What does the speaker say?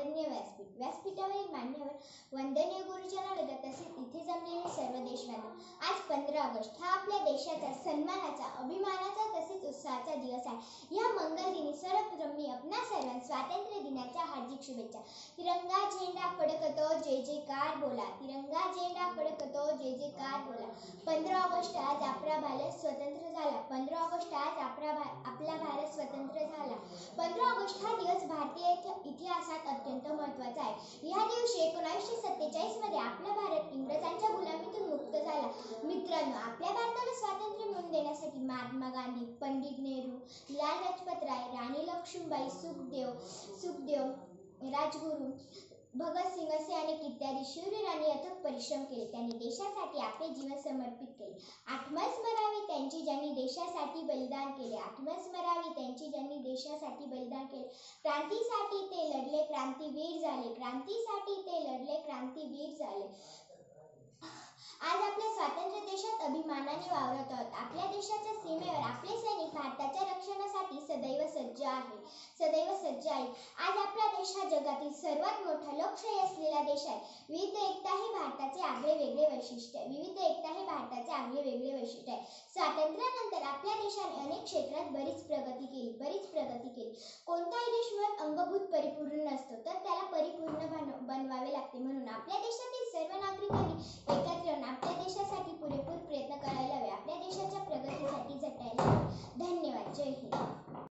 माननीय व्यासपीठ, व्यासपीठावरील मान्यवर वंदनीय गुरुजनांना तसेच इथे जमलेले सर्व देशबांधव, आज 15 ऑगस्ट हा आपल्या देशाचा सन्मानाचा, अभिमानाचा तसेच उत्साहाचा दिवस आहे। या मंगल दिनी सर्वप्रथम मी आपणा सर्वांना स्वातंत्र्य दिनाच्या हार्दिक शुभेच्छा। तिरंगा झेंडा फडकतो जय जयकार बोला, तिरंगा झेंडा फडकतो जय जयकार बोला। 15 ऑगस्ट आज आपला भारत स्वतंत्र झाला, 15 ऑगस्ट आज आपला भारत स्वतंत्र झाला। 15 ऑगस्ट हा दिवस भारतीय इतिहासात अत्यंत महत्त्वाचा आहे। या दिवशी 1947 मध्ये आपला भारत इंग्रजांच्या गुलामीतून मुक्त झाला। मित्रांनो, आपल्या भारताला स्वातंत्र्य मिळवून देण्यासाठी महात्मा गांधी, पंडित नेहरू, लाल लजपत राय, राणी लक्ष्मीबाई, सुखदेव, राजगुरू, भगतसिंग असे अनेक इत्यादी शूरवीरांनी अथक परिश्रम केले। त्यांनी देशासाठी आपले जीवन समर्पित केले। आठवण स्मरावी त्यांची ज्यांनी देशासाठी बलिदान केले, आठवण स्मरावी त्यांची ज्यांनी देशासाठी बलिदान केले। क्रांतीसाठी ते लढले, क्रांतीवीर झाले, क्रांतीसाठी ते लढले, क्रांतीवीर झाले। आज आपल्या स्वातंत्र्य देशात अभिमानाने वावरत आहोत। आपल्या देशाच्या सीमेवर आपले सैनिक भारताच्या रक्षणासाठी सदैव सज्ज आहेत। आज आपला देश हा जगातील सर्वात मोठा लोकशाही असलेला देश आहे। विविध एकता हे भारताचे आगळेवेगळे वैशिष्ट्य आहे। स्वातंत्र्यानंतर आपल्या देशाने अनेक क्षेत्रात बरीच प्रगती केली। कोणताही देश मुळात अंगभूत परिपूर्ण नसतो, तर त्याला परिपूर्ण